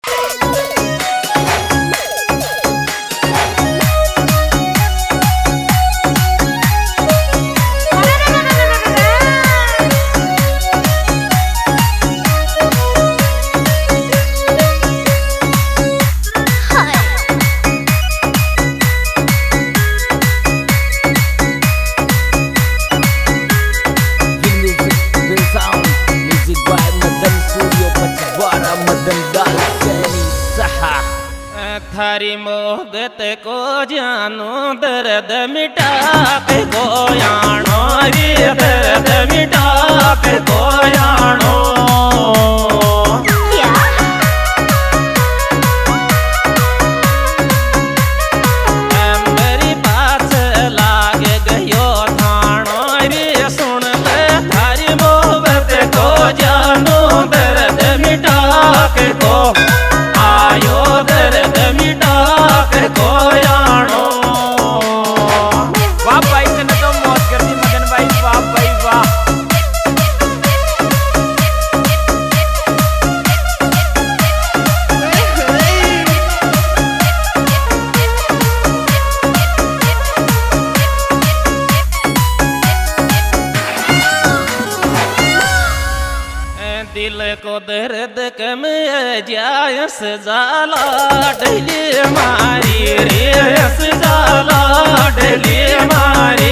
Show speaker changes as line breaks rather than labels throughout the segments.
थारी मोहब्बत को जानो दर्द मिटा के गोयानो रे दर्द मिटा के गोयानो मेरी पास लाग गयो थानो रे सुन ले थारी मोहब्बत को जानो दर्द मिटा के गो आयो दर्द मिटा के गोयानो। वाह भाई तने तो मौज कर दी मदन भाई, वाह भाई वाह। दिल को दर्द कम जायस जाला डली मारी रे यस जाला डली मारी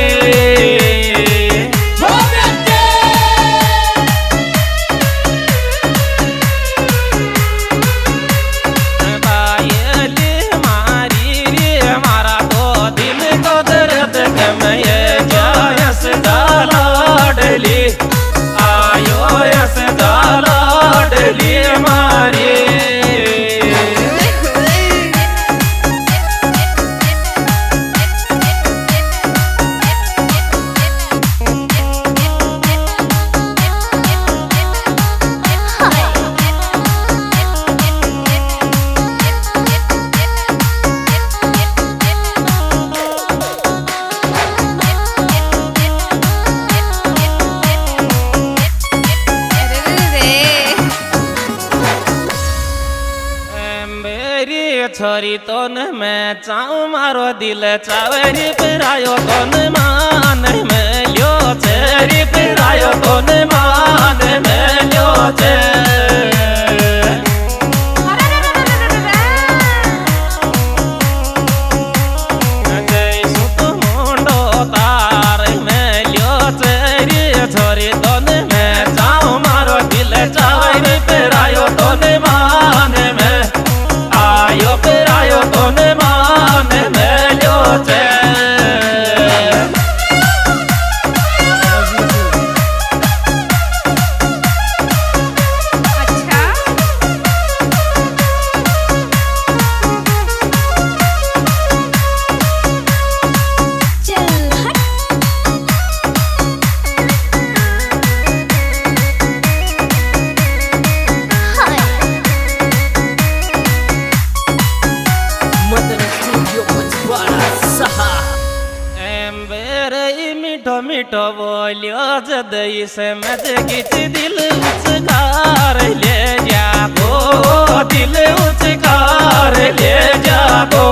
बायली मारी रे मारा तो दिल को दर्द कम जायस जाला डली आयो यस जाला डली मारी छोरी तोन मैं चाहूँ मारो दिल चावरी पिरायो तोन मान में लियो चेरी पिरायो तोन मान में लियो चे जैसु तो मुंडो तार में लियो चेरी छोरी तोन मैं चाहूँ मारो दिल चावरी पिरायो तोन मान में आयो पिरायो तोने मान में लियो चे मीठो मीठो बोलियो जदई से मज किच दिल उचकार ले जागो दिल उचकार ले जागो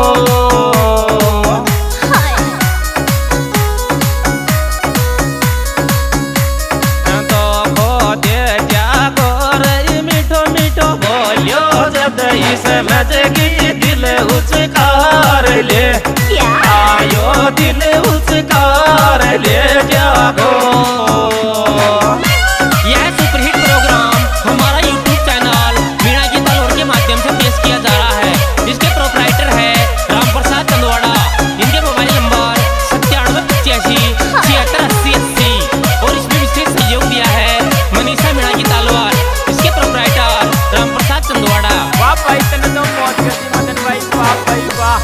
तो खो दे जागो रे मीठो मीठो बोलियो जदई से मज किच दिल उचकार ले आयो दिल उचकार ले जागो।
यह सुपरहिट प्रोग्राम हमारा यूट्यूब चैनल मीणा की तलवार के माध्यम से पेश किया जा रहा है। इसके प्रोप्राइटर है रामप्रसाद चंदवाड़ा। इनके मोबाइल नंबर 9785768080 और इसमें विशेष सहयोग दिया है मनीषा मीणा की तलवार। इसके प्रोप्राइटर रामप्रसाद चंदवाड़ा।
वाह भाई तने तो मौज कर दी मदन भाई, वाह भाई वाह।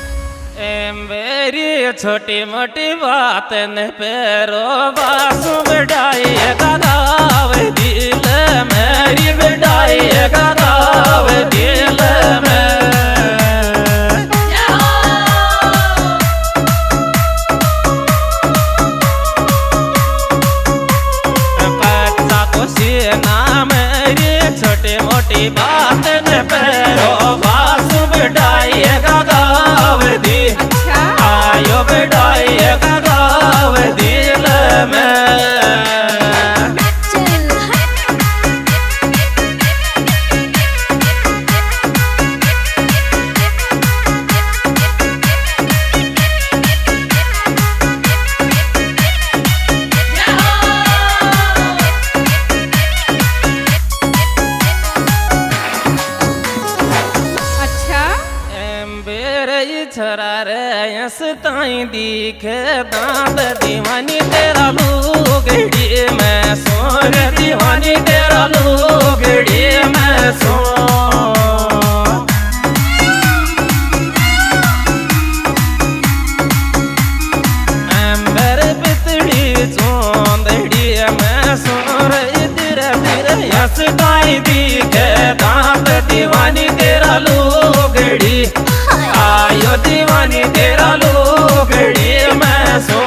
मेरी छोटी मोटी बात न पेरो बासु बिठाई गाव दिल मेरी बिठाई गाव दिल में कच्चा तो सीना मेरी छोटी मोटी बात न पेरो बेरे छरा रे हंसताई दिखे दांत दीवानी तेरा लुगड़ी में सोर दीवानी तेरा लुगड़ी में सो अंबर पितड़ी चोंदड़ी में सोर धीरे धीरे हंसताई दिखे दांत दीवानी तेरा लुगड़ी आयो दीवानी तेरा लुगड़ी मैं सो।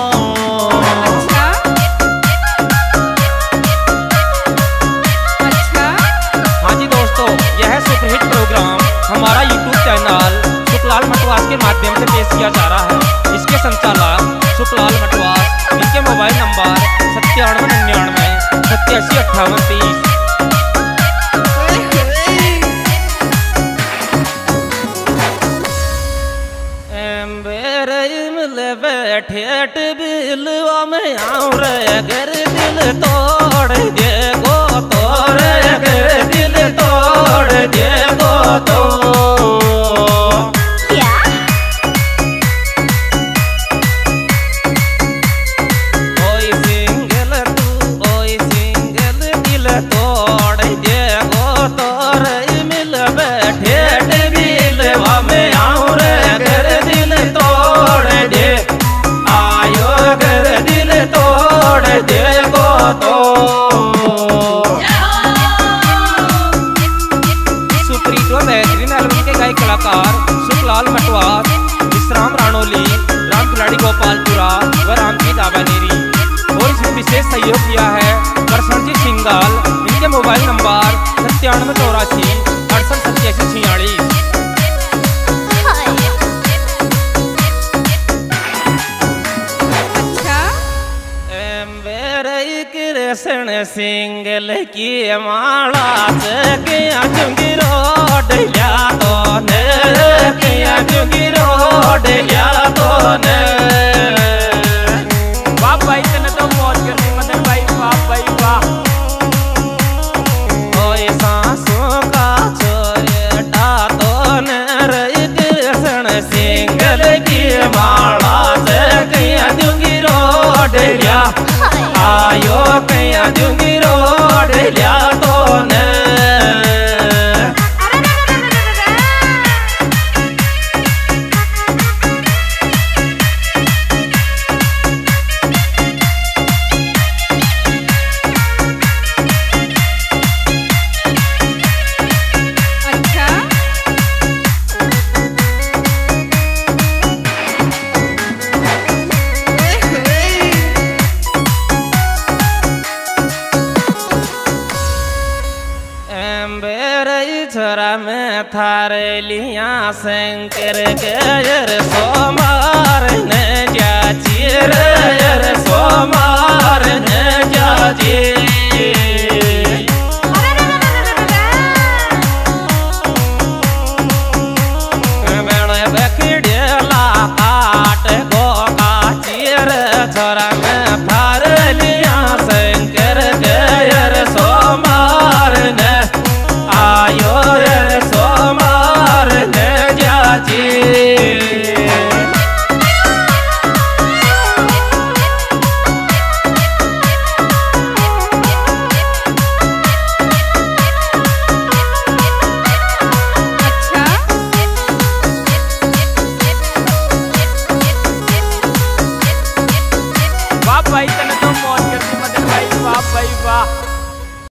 हाँ जी दोस्तों, यह सुपरहिट प्रोग्राम हमारा यूट्यूब चैनल सुखलाल मटवास के माध्यम से पेश किया जा रहा है। इसके संचालक सुखलाल मटवास, इनके मोबाइल नंबर 9799 87 58 30। ठेठ बिलवा में आऊं रे अगर दिल तोड़ दे गो तोड़ अगर दिल तोड़ दे गो तो ओए सिंगल तू ओए सिंगल दिल तोड़ दे गो तोड़ मिल बैठे बिलवा में आऊं रे अगर दिल तोड़ दे तोड़ देगो तो। सुप्रीत व बेहतरीन एल्बम के गायक कलाकार सुखलाल मटवास, विश्राम राणोली, राम खिलाड़ी गोपालपुरा व रामजी दाबानेरी। और इसमें विशेष सहयोग किया है करसनजी सिंगाल, इनके मोबाइल नंबर 9784 68 87 46। कृष्ण सिंगल की माला से किया चुंगी रोड लिया तो ने किया चुंगी रोड लिया तो ने। बाप भाई तने तो मौज करनी मदन भाई, बाप भाई वाह। ओए सांसों का छोटा तो ने रे कृष्ण सिंगल की माला से किया चुंगी रोड लिया आयो कया दूंगी रोड लिया तो ने। छोरा में थारे लिया शंकर के सोमार ने जाची रे सोमार ने जाची।